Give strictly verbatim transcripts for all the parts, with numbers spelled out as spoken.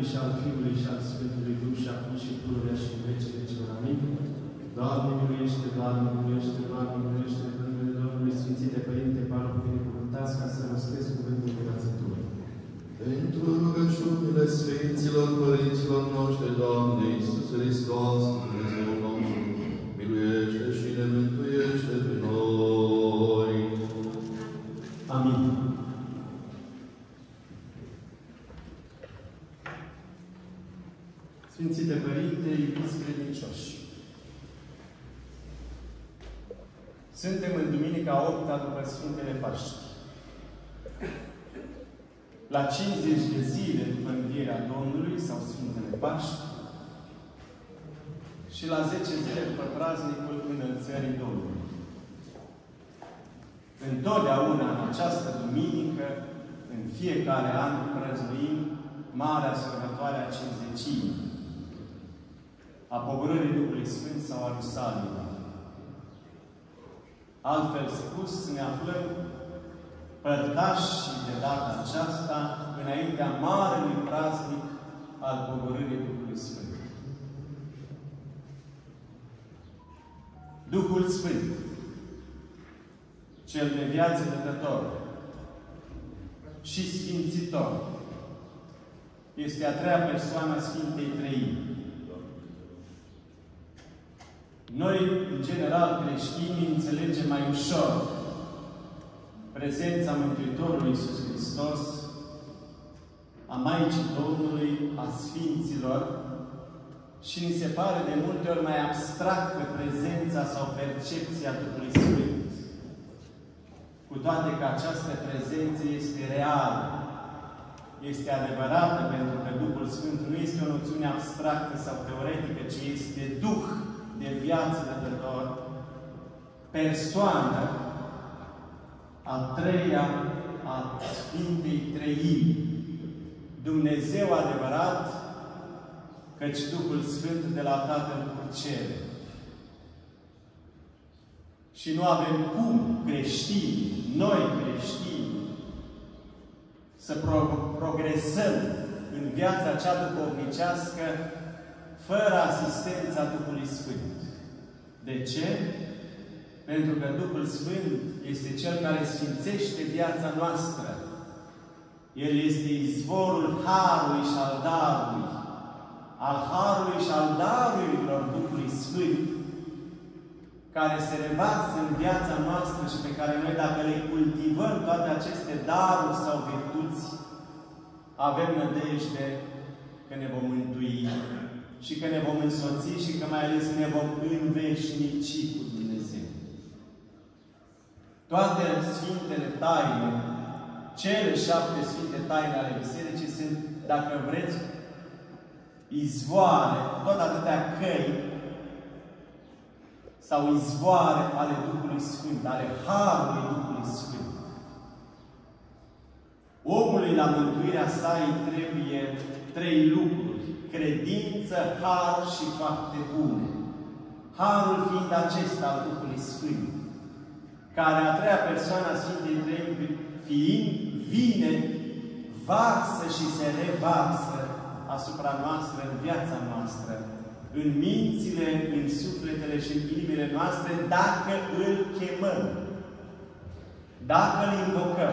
și al Fiului și al Sfântului Duh și acum și pururea și în vecii vecilor. Amin. Doamne miluiește, Doamne miluiește, Doamne miluiește, Domnule Domnului, Sfințite Părinte, Parocul, binecuvântați ca să rostesc cuvântul învățătorului. Pentru rugăciunile Sfinților Părinților noștri, Doamne Iisuse Hristos, Dumnezeu nostru, miluiește și ne mântuiește pe noi. Amin. Sfințite Părinte, iubiți credincioși, suntem în Duminica a opta după Sfintele Paști. La cincizeci de zile după învierea Domnului sau Sfintele Paști și la zece zile după praznicul Înălțării Domnului. Întotdeauna în această duminică, în fiecare an, prăznuim Marea Sărbătoare a Cincizecimii, a Pogorârii Duhului Sfânt sau a Rusalii. Altfel spus, ne aflăm părtași de data aceasta înaintea marelui praznic al Pogorârii Duhului Sfânt. Duhul Sfânt, cel de viață dătător și sfințitor, este a treia persoană a Sfintei Treimi. Noi, în general, creștinii, înțelegem mai ușor prezența Mântuitorului Iisus Hristos, a Maicii Domnului, a Sfinților, și ni se pare de multe ori mai abstractă prezența sau percepția Duhului Sfânt. Cu toate că această prezență este reală, este adevărată, pentru că Duhul Sfânt nu este o noțiune abstractă sau teoretică, ci este Duh de viață dătător, persoană a treia a Sfintei Treimi. Dumnezeu adevărat, căci Duhul Sfânt de la Tatăl purcere. Și nu avem cum creștini, noi creștini, să pro progresăm în viața cea duhovnicească fără asistența Duhului Sfânt. De ce? Pentru că Duhul Sfânt este Cel care sfințește viața noastră. El este izvorul Harului și al Darului, al Harului și al Darurilor Duhului Sfânt, care se revarsă în viața noastră și pe care noi, dacă le cultivăm toate aceste daruri sau virtuți, avem nădejde că ne vom mântui și că ne vom însoți și că mai ales ne vom înveșnici cu Dumnezeu. Toate Sfintele Taine, cele șapte Sfinte Taine ale Bisericii sunt, dacă vreți, izvoare, tot atâtea căi sau izvoare ale Duhului Sfânt, ale Harului Duhului Sfânt. Omului la mântuirea sa îi trebuie trei lucruri: credință, har și fapte bune. Harul fiind acesta al Duhului Sfânt, care a treia persoană a Sfintei Treimi fiind, vine, varsă și se revarsă asupra noastră, în viața noastră, în mințile, în sufletele și în inimile noastre, dacă îl chemăm, dacă îl invocăm.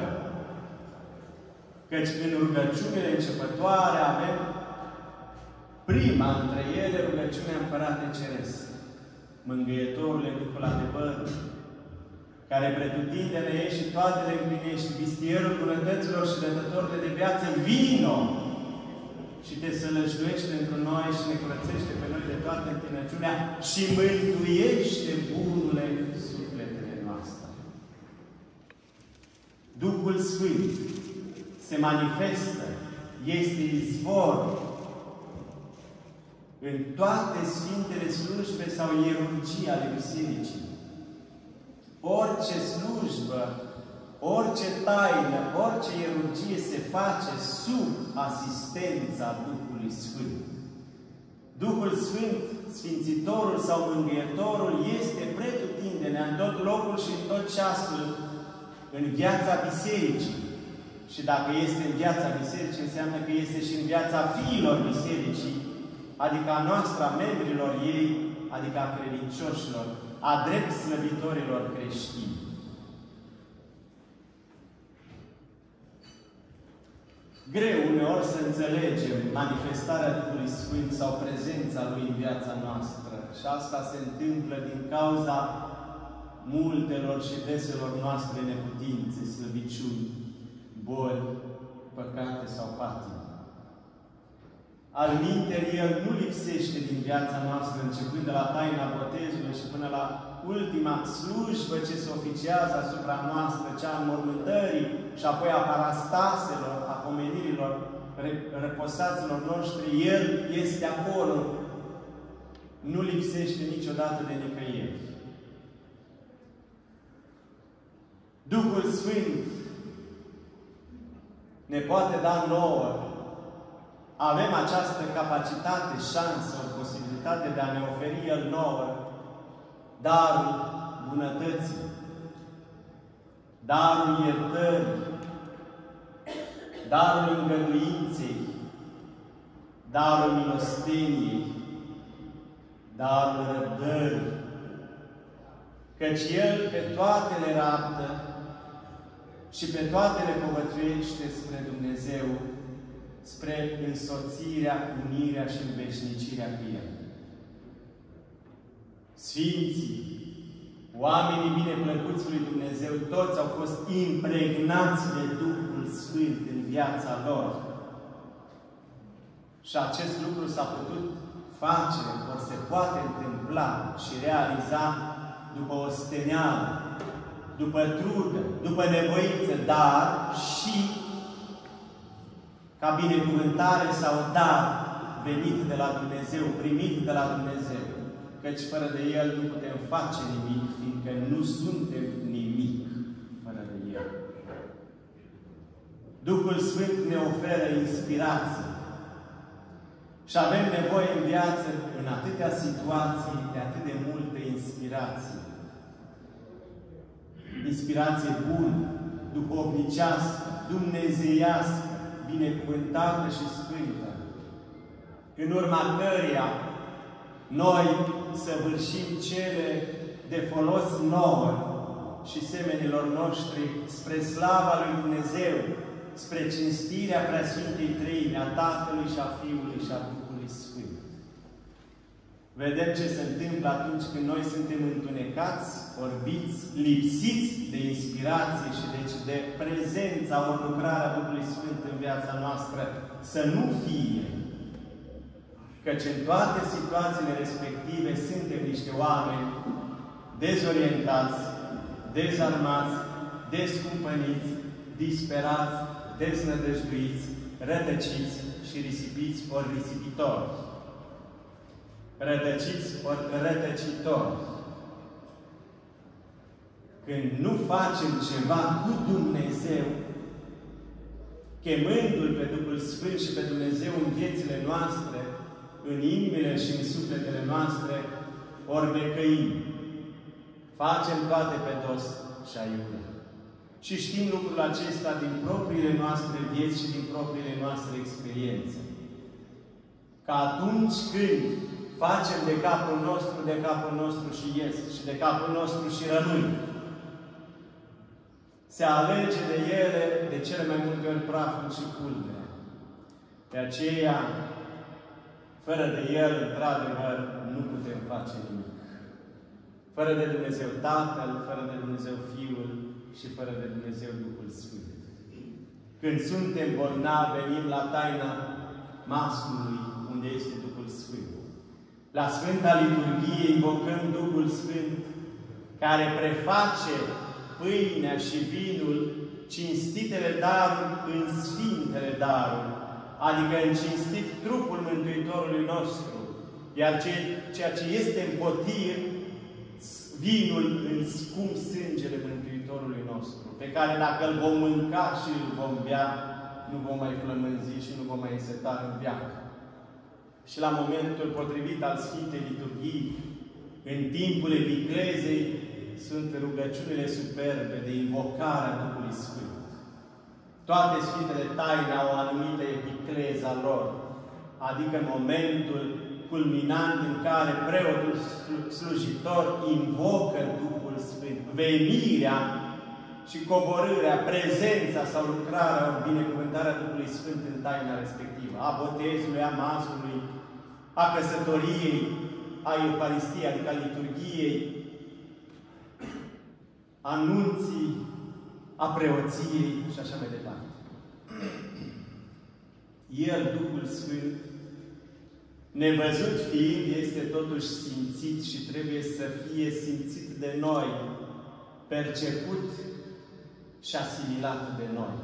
Căci în rugăciunile începătoare avem prima între ele, rugăciunea Împărate Ceresc. Mângâietorule, Duhul adevărului, care pretutindene ești și toate le împlinești, vistierul bunătăților și dătătorile de viață, vino și te sălășluiește pentru noi și ne curățește pe noi de toată întinăciunea și mântuiește bunule sufletele noastre. Duhul Sfânt se manifestă, este izvor în toate Sfintele slujbe sau ierurgii ale Bisericii. Orice slujbă, orice taină, orice ierurgie se face sub asistența Duhului Sfânt. Duhul Sfânt, Sfințitorul sau Mângâietorul, este pretutindene în tot locul și în tot ceasul în viața Bisericii. Și dacă este în viața bisericii, înseamnă că este și în viața fiilor bisericii, adică a noastră, a membrilor ei, adică a credincioșilor, a drept slăbitorilor creștini. Greu uneori să înțelegem manifestarea Duhului Sfânt sau prezența Lui în viața noastră. Și asta se întâmplă din cauza multelor și deselor noastre neputințe, slăbiciuni, boli, păcate sau patimi. Alminteri, El nu lipsește din viața noastră, începând de la taina botezului și până la ultima slujbă ce se oficiază asupra noastră, cea a înmormântării și apoi a parastaselor, a pomenirilor, reposaților noștri. El este acolo. Nu lipsește niciodată de nicăieri. Duhul Sfânt ne poate da nouă. Avem această capacitate, șansă, o posibilitate de a ne oferi El nouă darul bunătății, darul iertării, darul îngăduinței, darul milosteniei, darul răbdării, căci El pe toate le rabdă și pe toate le povățuiește spre Dumnezeu, spre însoțirea, unirea și înveșnicirea cu El. Sfinții, oamenii bineplăcuți lui Dumnezeu, toți au fost impregnați de Duhul Sfânt în viața lor. Și acest lucru s-a putut face, ori se poate întâmpla și realiza după osteneală, după trudă, după nevoință, dar și ca binecuvântare sau dar venit de la Dumnezeu, primit de la Dumnezeu. Căci fără de El nu putem face nimic, fiindcă nu suntem nimic fără de El. Duhul Sfânt ne oferă inspirație. Și avem nevoie în viață, în atâtea situații, de atât de multă inspirație. Inspirație bună, duhovnicească, dumnezeiască, binecuvântată și sfântă, în urma căreia noi săvârșim cele de folos nouă și semenilor noștri spre slava lui Dumnezeu, spre cinstirea Preasfintei Treimi, a Tatălui și a Fiului și a Duhului Sfânt. Vedem ce se întâmplă atunci când noi suntem întunecați, orbiți, lipsiți de inspirație și deci de prezența, ori lucrarea Duhului Sfânt în viața noastră, să nu fie. Căci în toate situațiile respective suntem niște oameni dezorientați, dezarmați, descumpăniți, disperați, deznădăjduiți, rătăciți și risipiți ori risipitori. Rătăciți ori rătăcitori. Când nu facem ceva cu Dumnezeu, chemându-L pe Duhul Sfânt și pe Dumnezeu în viețile noastre, în inimile și în sufletele noastre, ori becăim. Facem toate pe dos și aiurea. Și știm lucrul acesta din propriile noastre vieți și din propriile noastre experiențe. Că atunci când facem de capul nostru, de capul nostru și ies, și de capul nostru și rămân, se alege de ele de cele mai multe ori praful și pulbere. De aceea, fără de El, într-adevăr, nu putem face nimic. Fără de Dumnezeu Tatăl, fără de Dumnezeu Fiul și fără de Dumnezeu Duhul Sfânt. Când suntem bolnavi, venim la taina masului, unde este Duhul Sfânt. La Sfânta Liturghie invocăm Duhul Sfânt, care preface pâinea și vinul, cinstitele daruri în sfintele daruri, adică în cinstit trupul Mântuitorului nostru, iar ceea ce este în potir, vinul în scump sângele Mântuitorului nostru, pe care dacă îl vom mânca și îl vom bea, nu vom mai flămânzi și nu vom mai înseta în veac. Și la momentul potrivit al Sfintei Liturghii, în timpul epiclezei, sunt rugăciunile superbe de invocare a Duhului Sfânt. Toate Sfintele Taine au o anumită epicleza lor, adică momentul culminant în care preotul slujitor invocă Duhul Sfânt, venirea și coborârea, prezența sau lucrarea, binecuvântarea Duhului Sfânt în taina respectivă, a botezului, a masului, a căsătoriei, a Euharistiei, adică a liturghiei, a nunții, a preoției și așa mai departe. El, Duhul Sfânt, nevăzut fiind, este totuși simțit și trebuie să fie simțit de noi, perceput și asimilat de noi.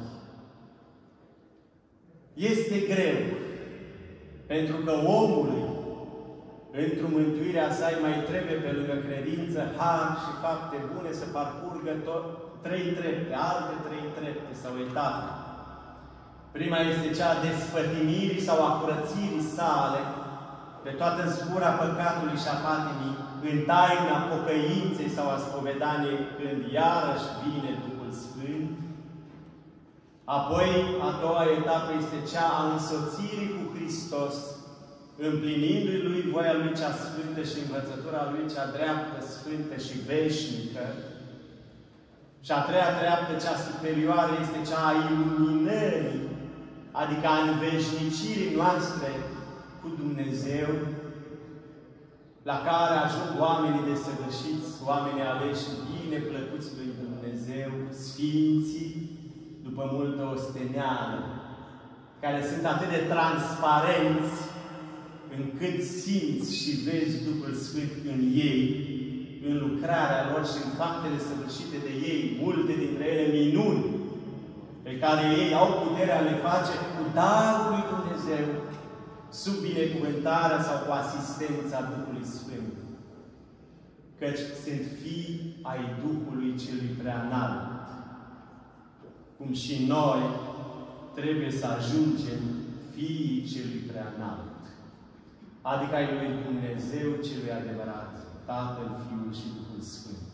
Este greu, pentru că omului, într-o mântuirea sa, îi mai trebuie pe lângă credință, har și fapte bune să parcurgă tot, trei trepte, alte trei trepte sau etape. Prima este cea a despătimirii sau a curățirii sale de toată zbura păcatului și a patimii în taina pocăinței sau a spovedaniei, când iarăși vine Duhul Sfânt. Apoi, a doua etapă este cea a însoțirii cu Hristos, împlinindu-i Lui voia Lui cea sfântă și învățătura Lui cea dreaptă, sfântă și veșnică. Și a treia treaptă, cea superioară, este cea a iluminării, adică a înveșnicirii noastre cu Dumnezeu, la care ajung oamenii desăvârșiți, oamenii aleși bine plăcuți lui Dumnezeu, sfinții, după multă osteneală, care sunt atât de transparenți, încât simți și vezi Duhul Sfânt în ei, în lucrarea lor și în faptele săvârșite de ei, multe dintre ele minuni, pe care ei au puterea le face cu darul lui Dumnezeu, sub binecuvântarea sau cu asistența Duhului Sfânt. Căci sunt fii ai Duhului Celui Preanalt. Cum și noi trebuie să ajungem fiii Celui Preanalt, adică ai lui Dumnezeu Celui adevărat, Tatăl, Fiul și Duhul Sfânt.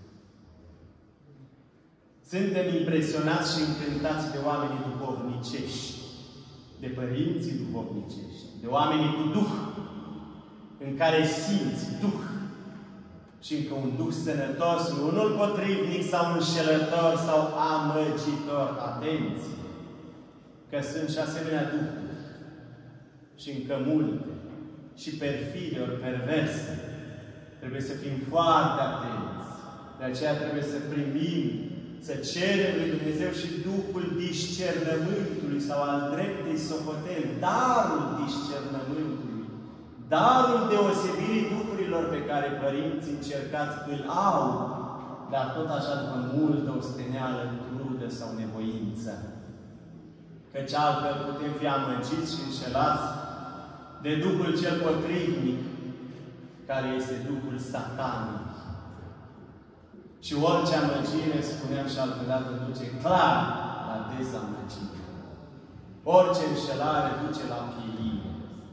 Suntem impresionați și încântați de oamenii duhovnicești, de părinții duhovnicești, de oamenii cu Duh, în care simți Duh și încă un Duh sănătos, nu unul potrivnic sau înșelător sau amăgitor. Atenție! Că sunt și asemenea Duhuri și încă multe și perfide ori perverse. Trebuie să fim foarte atenți. De aceea trebuie să primim, să cerem lui Dumnezeu și Duhul discernământului sau al dreptei socoteli, darul discernământului, darul deosebirii Duhurilor pe care părinții încercați îl au, dar tot așa după multă osteneală, crudă sau nevoință. Căci altfel putem fi amăgiți și înșelați de Duhul cel potrivnic, care este Duhul satanic. Și orice amăgire, spuneam și altădată, duce clar la dezamăgire. Orice înșelare duce la pierire.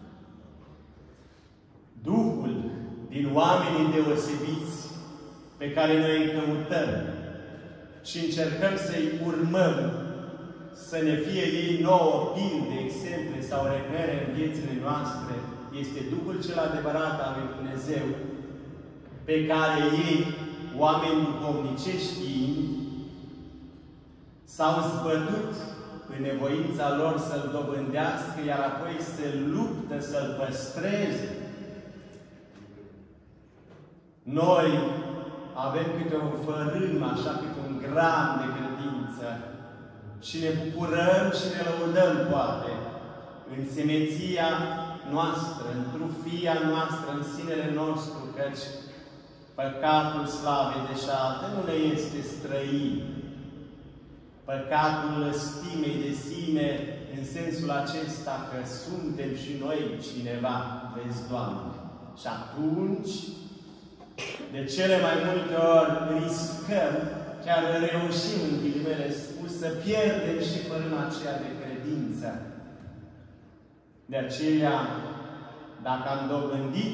Duhul din oamenii deosebiți pe care noi îi căutăm și încercăm să-i urmăm, să ne fie ei nouă pilde, exemple sau repere în viețile noastre, este Duhul cel adevărat al lui Dumnezeu, pe care ei, oameni duhovnicești fiind, s-au zbătut în nevoința lor să-L dobândească, iar apoi se luptă să-L păstreze. Noi avem câte un fărâm, așa câte un gram de credință și ne bucurăm și ne lăudăm, poate, în semeția noastră, în trufia noastră, în sinele nostru, căci păcatul slavei deșarte nu ne este străin. Păcatul stimei de sine, în sensul acesta că suntem și noi cineva, vezi, Doamne. Și atunci, de cele mai multe ori riscăm, chiar reușim, în ghilimele spus, să pierdem și fărâma aceea de credință. De aceea, dacă am dobândit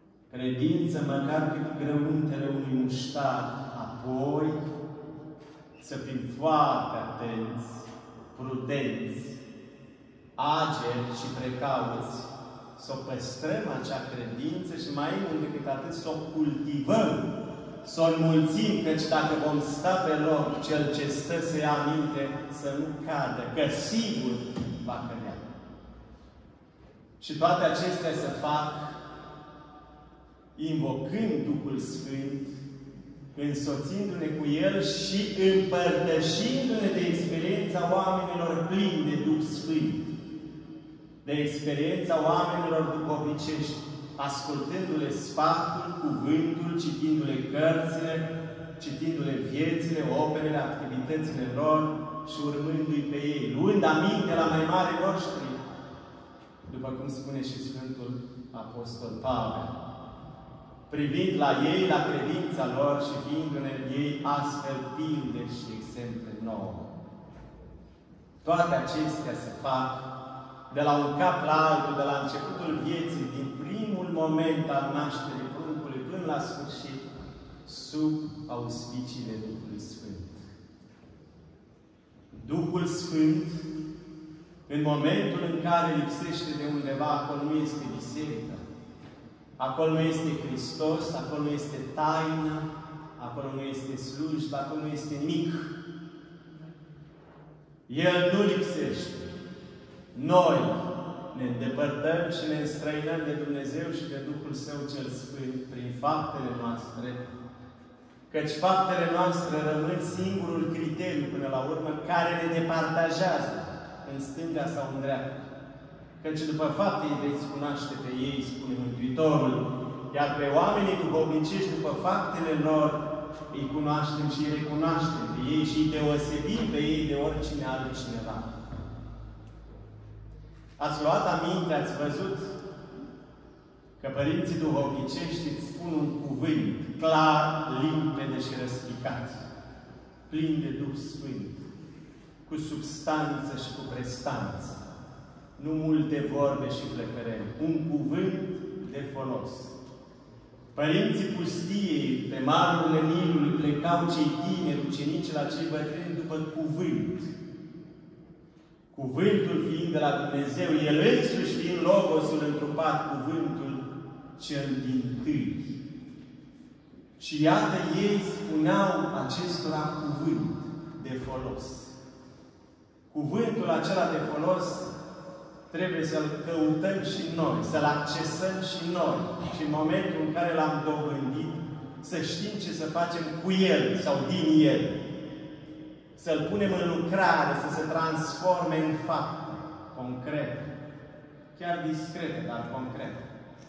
credință, măcar cât grăuntele unui muștar, apoi să fim foarte atenți, prudenți, ageri și precauți, să o păstrăm acea credință și mai mult decât atât să o cultivăm, să o înmulțim, căci dacă vom sta pe loc, cel ce stă să ia aminte să nu cadă, că sigur va cădea. Și toate acestea se fac invocând Duhul Sfânt, însoțindu-ne cu El și împărtășindu-ne de experiența oamenilor plini de Duh Sfânt, de experiența oamenilor duhovnicești, ascultându-le sfatul, cuvântul, citindu-le cărțile, citindu-le viețile, operele, activitățile lor și urmându-i pe ei, luând aminte la mai mari noștri, după cum spune și Sfântul Apostol Pavel, privind la ei, la credința lor și fiindu-ne ei astfel pilde și exemple nouă. Toate acestea se fac de la un cap la altul, de la începutul vieții, din primul moment al nașterii pruncului până la sfârșit, sub auspiciile Duhului Sfânt. Duhul Sfânt, în momentul în care lipsește de undeva, acolo nu este biserică, acolo nu este Hristos, acolo nu este taină, acolo nu este slujbă, acolo nu este nimic. El nu lipsește. Noi ne îndepărtăm și ne înstrăinăm de Dumnezeu și de Duhul Său cel Sfânt prin faptele noastre, căci faptele noastre rămân singurul criteriu până la urmă care ne departajează în stânga sau în dreapta. Căci după fapte îi veți cunoaște pe ei, spune Mântuitorul, iar pe oamenii duhovnicești, după faptele lor, îi cunoaștem și îi recunoaștem pe ei și îi deosebim pe ei de oricine altcineva. Ați luat aminte, ați văzut că părinții duhovnicești îți spun un cuvânt clar, limpede și răspicat, plin de Duh Sfânt, cu substanță și cu prestanță. Nu multe vorbe și flăcăreli, un cuvânt de folos. Părinții pustiei, pe malurile Nilului, plecau cei tineri, ucenici la cei bătrâni după cuvânt. Cuvântul fiind de la Dumnezeu, El însuși fiind Logosul întrupat, cuvântul cel dintâi. Și iată, ei spuneau acestora cuvânt de folos. Cuvântul acela de folos trebuie să-l căutăm și noi, să-l accesăm și noi. Și în momentul în care l-am dobândit, să știm ce să facem cu el sau din el. Să-l punem în lucrare, să se transforme în fapte concrete. Chiar discrete, dar concrete.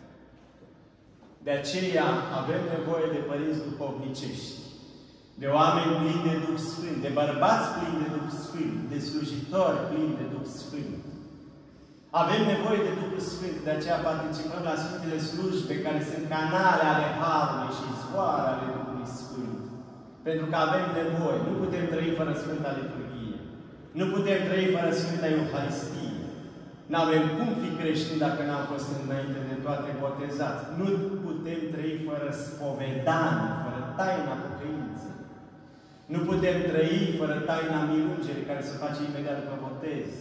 De aceea avem nevoie de părinți duhovnicești, de oameni plini de Duh Sfânt, de bărbați plini de Duh Sfânt, de slujitori plini de Duh Sfânt. Avem nevoie de Duhul Sfânt, de aceea participăm la Sfintele Slujbe, care sunt canale ale Harului și izvoare ale Duhului Sfânt. Pentru că avem nevoie. Nu putem trăi fără Sfânta Liturghie. Nu putem trăi fără Sfânta Euharistie. N-avem cum fi creștini dacă n-am fost înainte de toate botezați. Nu putem trăi fără spovedanie, fără taina pocăinței. Nu putem trăi fără taina mirungerii, care se face imediat după botez.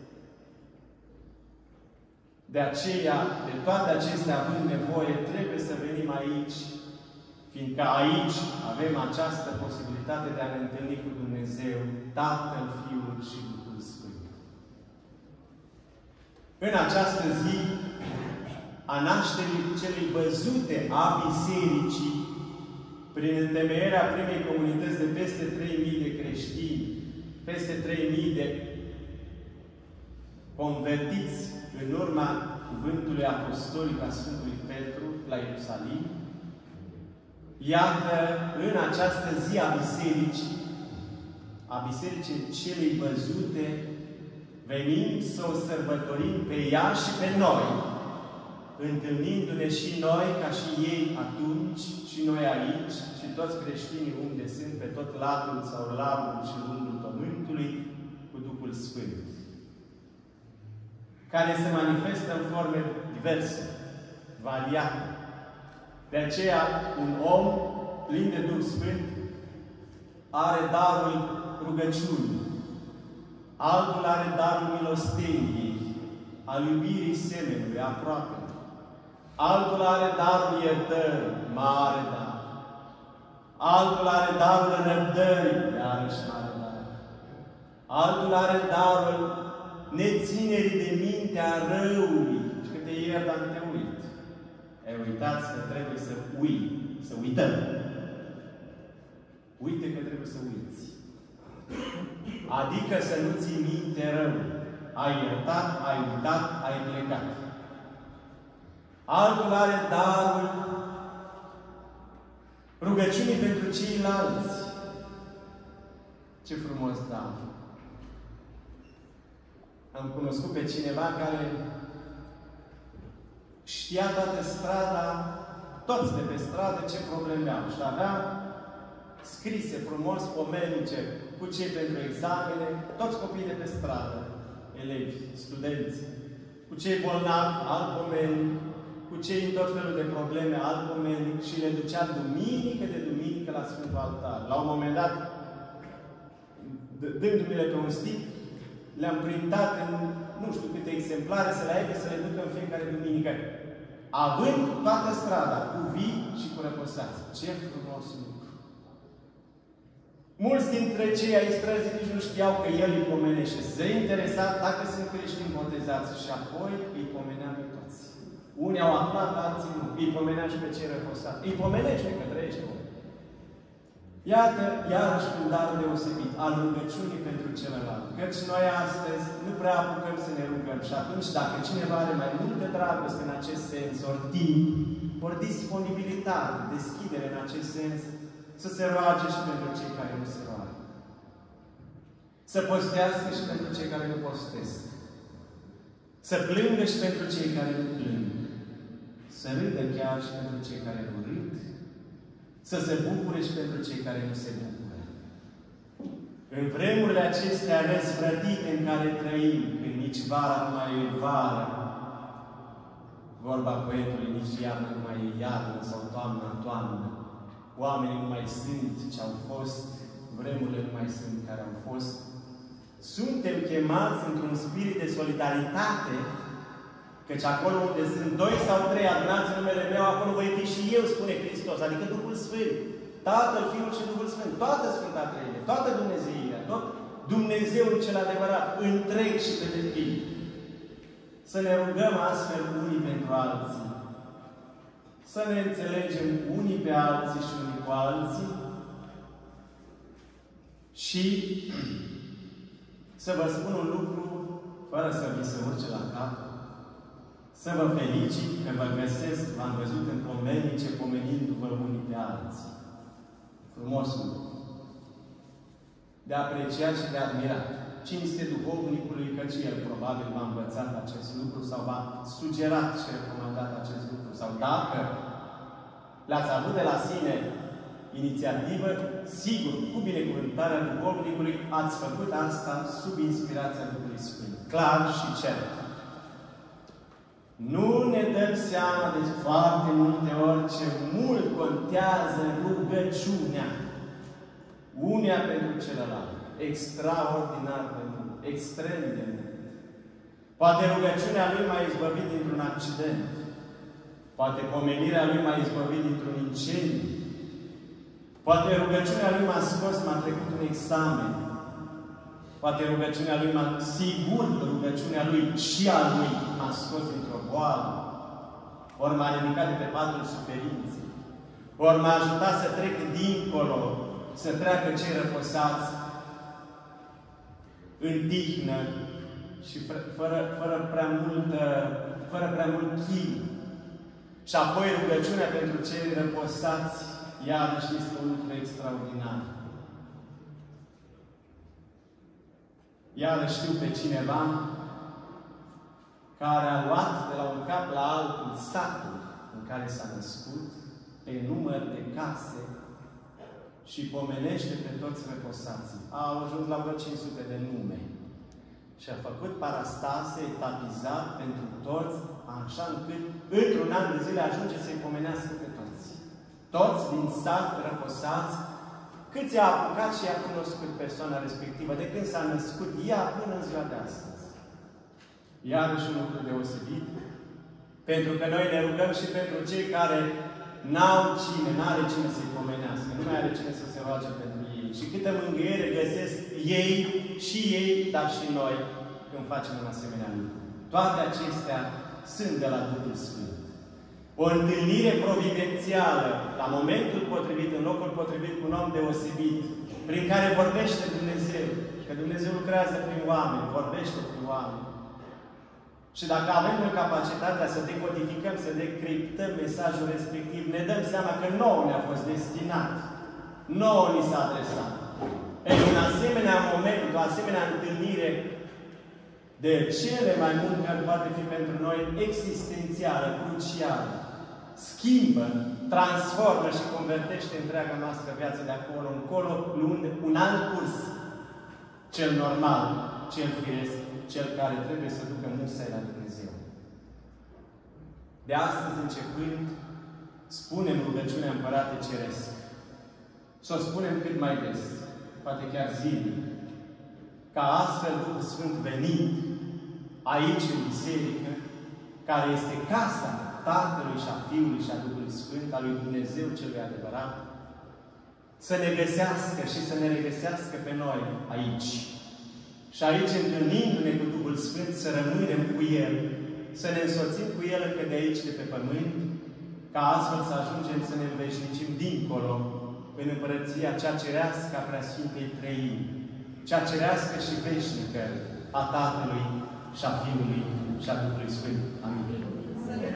De aceea, de toate acestea având nevoie, trebuie să venim aici, fiindcă aici avem această posibilitate de a ne întâlni cu Dumnezeu, Tatăl, Fiul și Duhul Sfânt. În această zi, a nașterii celei văzute a Bisericii, prin întemeierea primei comunități de peste trei mii de creștini, peste trei mii de convertiți în urma cuvântului apostolic a Sfântului Petru la Ierusalim, iată, în această zi a Bisericii, a Bisericii celei văzute, venim să o sărbătorim pe ea și pe noi, întâlnindu-ne și noi, ca și ei atunci, și noi aici, și toți creștinii unde sunt, pe tot latul sau largul și lungul pământului, cu Duhul Sfânt, care se manifestă în forme diverse, variate. De aceea, un om plin de Duh Sfânt are darul rugăciunii, altul are darul milosteniei, al iubirii semenului, aproape. Altul are darul iertării, mare dar. Altul are darul răbdării, iarăși mare dar. Altul are darul neținerii de minte a răului, și că te iert, dar nu te uit. Ei, uitați că trebuie să ui, să uităm. Uite că trebuie să uiți. Adică să nu ții minte rău. Ai iertat, ai uitat, ai plecat. Altul are darul rugăciunii pentru ceilalți. Ce frumos dar! Am cunoscut pe cineva care știa toată strada, toți de pe stradă ce probleme au. Și avea scrise frumos, pomenice, cu cei pentru examene, toți copiii de pe stradă, elevi, studenți, cu cei bolnavi, alt pomeni, cu cei în tot felul de probleme, alt pomeni, și le ducea duminică de duminică la Sfântul Altar. La un moment dat, dându-mi-le pe un stick, le-am printat în nu știu câte exemplare, să le aibă, să le ducă în fiecare duminică. Având toată strada, cu vii și cu răposați. Ce frumos lucru! Mulți dintre cei ai străzii nici nu știau că El îi pomenește. Se interesat dacă sunt creștini botezați și apoi îi pomenea pe toți. Unii au aflat, alții nu. Îi pomenea și pe cei răposați. Îi pomenește că trăiește om. Iată, iarăși un dar deosebit al rugăciunii pentru celălalt. Căci noi astăzi nu prea apucăm să ne rugăm. Și atunci, dacă cineva are mai multă dragoste în acest sens, ori timp, ori disponibilitate, deschidere în acest sens, să se roage și pentru cei care nu se roagă. Să postească și pentru cei care nu postesc. Să plângă și pentru cei care nu plâng. Să râdă chiar și pentru cei care nu râd. Să se bucure și pentru cei care nu se bucură. În vremurile acestea răzvrătite în care trăim, când nici vara nu mai e vară, vorba poetului, nici iarnă nu mai e iarnă, sau toamnă în toamnă, oamenii nu mai sunt ce au fost, vremurile nu mai sunt care au fost, suntem chemați într-un spirit de solidaritate, căci acolo unde sunt doi sau trei adunați în numele meu, acolo voi fi și eu, spune Hristos, adică Duhul Sfânt, Tatăl, Fiul și Duhul Sfânt, toată Sfânta Treime, toată Dumnezeirea, tot Dumnezeul cel adevărat, întreg și pe deplin. Să ne rugăm astfel unii pentru alții, să ne înțelegem unii pe alții și unii cu alții și să vă spun un lucru, fără să vi se urce la cap, să vă felicit că vă găsesc, v-am văzut în pomenice, pomenindu-vă unii pe alții. Frumos lucru. De apreciat și de admirat. Cinste duhovnicului, căci el probabil v-a învățat acest lucru sau v-a sugerat și recomandat acest lucru. Sau dacă l-ați avut de la sine inițiativă, sigur, cu binecuvântarea duhovnicului, ați făcut asta sub inspirația Duhului Sfânt. Clar și cert. Nu ne dăm seama de foarte multe ori ce mult contează rugăciunea. Unea pentru celălalt. Extraordinar de mult. Extrem de mult. Poate rugăciunea lui m-a izbăvit dintr-un accident. Poate pomenirea lui m-a izbăvit dintr-un incendiu. Poate rugăciunea lui m-a scos, m-a trecut un examen. Poate rugăciunea lui m-a... Sigur, rugăciunea lui și a lui m-a scos dintr-o boală. Ori m-a ridicat de pe patul suferinței. Ori m-a ajutat să trec dincolo, să treacă cei răposați în tihnă și fără, fără prea multă, fără prea mult chin. Și apoi rugăciunea pentru cei răposați, iarăși este un lucru extraordinar. Iarăși știu pe cineva care a luat de la un cap la altul satul în care s-a născut, pe număr de case, și pomenește pe toți răposații. A ajuns la vreo cinci sute de nume. Și a făcut parastase, etapizat pentru toți, așa încât într-un an de zile ajunge să-i pomenească pe toți. Toți din sat răposați, Cât i-a apucat și i-a cunoscut persoana respectivă, de când s-a născut ea până în ziua de astăzi. Iarăși un lucru deosebit, pentru că noi ne rugăm și pentru cei care n-au cine, n-are cine să-i pomenească, nu mai are cine să se roage pentru ei. Și câtă mângâiere găsesc ei și ei, dar și noi, când facem un asemenea lucru. Toate acestea sunt de la Duhul Sfânt. O întâlnire providențială, la momentul potrivit, în locul potrivit, cu un om deosebit, prin care vorbește Dumnezeu, că Dumnezeu lucrează prin oameni, vorbește prin oameni. Și dacă avem noi capacitatea să decodificăm, să decriptăm mesajul respectiv, ne dăm seama că nouă ne-a fost destinat. Nouă ni s-a adresat. În un asemenea moment, o asemenea întâlnire, de cele mai multe ori poate fi pentru noi existențială, crucială. Schimbă, transformă și convertește întreaga noastră viață de acolo încolo, luând un alt curs. Cel normal, cel firesc, cel care trebuie să ducă musai la Dumnezeu. De astăzi începând, spunem rugăciunea Împărate Ceresc. Să o spunem cât mai des, poate chiar zilnic, ca astfel Duhul Sfânt venit aici în biserică, care este casa Tatălui și a Fiului și a Duhului Sfânt, al lui Dumnezeu celui adevărat, să ne găsească și să ne regăsească pe noi aici. Și aici, întâlnindu-ne cu Duhul Sfânt, să rămânem cu El, să ne însoțim cu El încă de aici, de pe pământ, ca astfel să ajungem să ne înveșnicim dincolo, în împărăția cea cerească a Preasfintei Treimi, cea cerească și veșnică a Tatălui și a Fiului și a Duhului Sfânt. Amin.